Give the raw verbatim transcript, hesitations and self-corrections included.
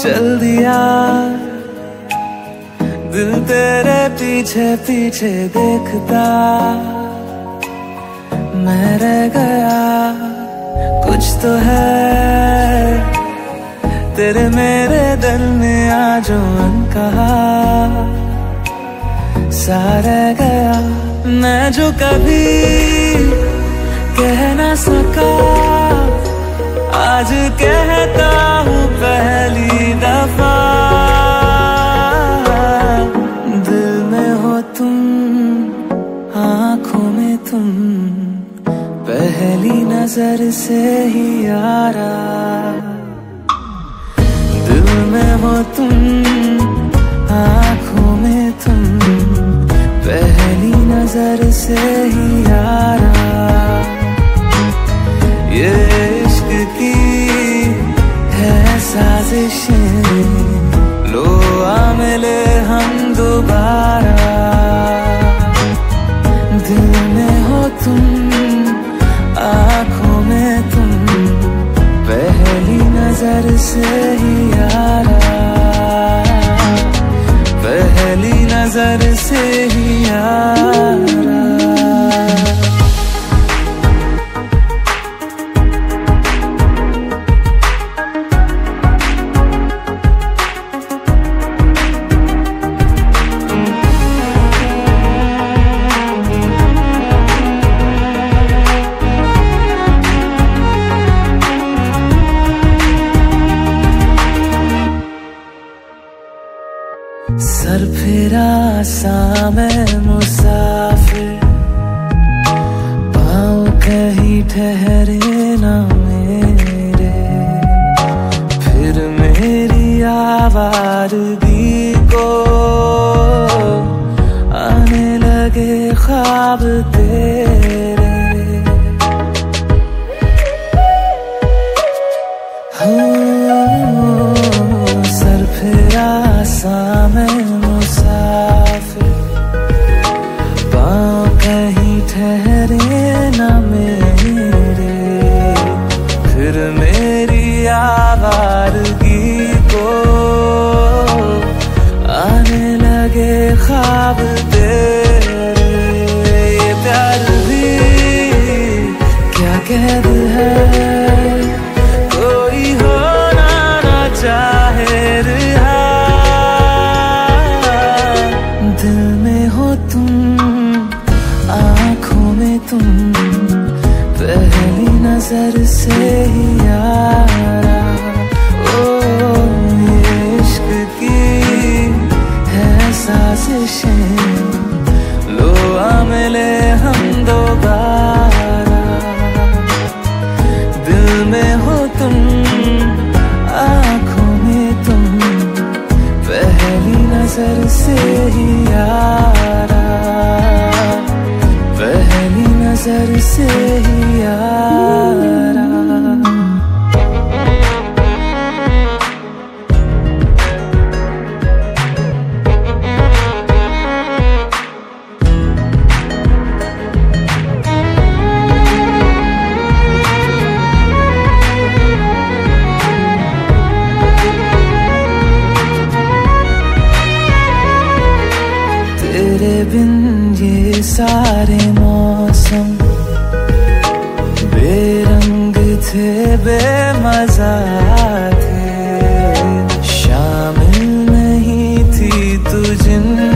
चल दिया, दिल तेरे पीछे पीछे देखता मैं रह गया। कुछ तो है तेरे मेरे दिल में आज अनकहा सा रह गया। मैं जो कभी कह ना सका आज कहता हूँ पहली दफा। दिल में हो तुम, आँखों में तुम, पहली नजर से ही यारा। दिल में हो तुम, आँखों में तुम, पहली नजर से ही यारा। ये इश्क की है साजिशें, लो आ मिले हम दोबारा। दिल में हो तुम, आँखों में तुम, पहली नजर से ही यारा। पहली नजर से ही यारा। सर फिरा सा मैं मुसाफिर, पाँव कहीं ठहरे ना मेरे। फिर मेरी आवारगी को आने लगे ख्वाब तेरे। हो सर फिरा सा मैं मुसाफिर, पाँव कहीं ठहरे ना मेरे। फिर मेरी आवारगी को आने लगे ख्वाब तेरे। ये प्यार भी क्या कैद है, कोई होना ना चाहे रिहा। दिल में हो तुम, आँखों में तुम, पहली नजर से ही यारा। ओ ये इश्क की है साजिशें, लो आ मिले हम दोबारा। दिल में हो तुम, आँखों में तुम, पहली नजर से ही यारा। पहली नजर से ही यारा। तेरे बिन ये सारे मौसम बेरंग थे, बेमजा थे। शामिल नहीं थी तू जिन